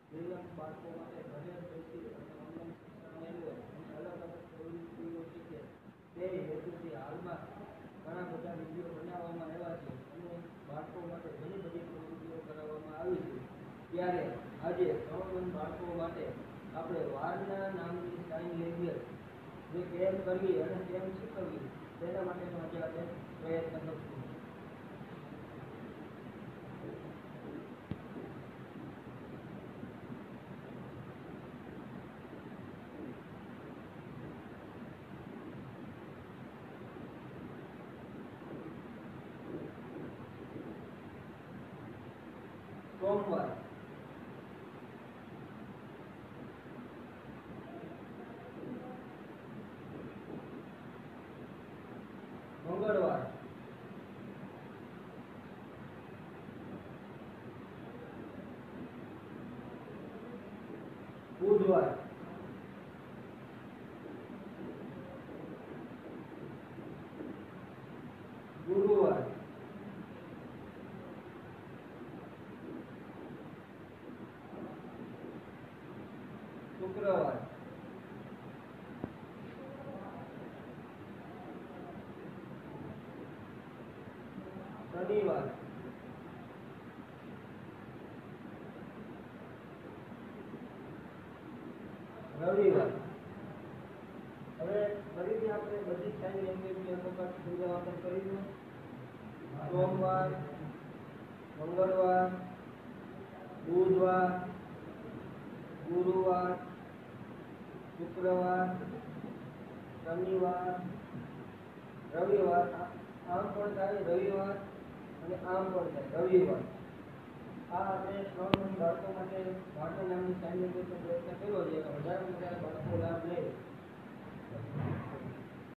દિવ્યાંગ બાળકો માટે ઘરે બેસી અને ઓનલાઈન શિક્ષણ મેળવે અને અલગ અલગ પ્રવૃત્તિઓ શીખે તે હેતુથી હાલમાં ઘણા બધા વિડીયો બનાવવામાં આવ્યા છે અને બાળકો માટે ઘણી બધી પ્રવૃત્તિઓ કરાવવામાં આવી છે. ત્યારે આજે સૌમન બાળકો માટે આપણે વારના નામની સાઇન લેંગ્વેજ જે કેમ કરવી અને કેમ શીખવવી તેના માટેનો આજે આપણે પ્રયત્ન કરશું. સોમવાર, મંગળવાર, બુધવાર, ગુરુવાર, શુક્રવાર, શનિવાર, રવિવાર. હવે ફરીથી આપણે બધી સાઇન લેંગ્વેજની અમુક સમજાવવા કરીશું. સોમવાર, મંગળવાર, બુધવાર, ગુરુવાર, શુક્રવાર, શનિવાર, રવિવાર. આમ પણ થાય રવિવાર અને આમ પણ થાય રવિવાર. આ આપણે 3 બાળકો માટે વાર્તા નામની સાઇન લેંગ્વેજનો પ્રયત્ન કર્યો છે. વધારે વધારે